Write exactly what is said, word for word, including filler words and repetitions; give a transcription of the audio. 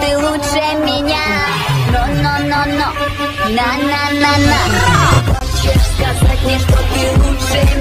ты лучше меня. Но-но-но-но, на-на-на-на. Хочешь сказать мне, что ты лучше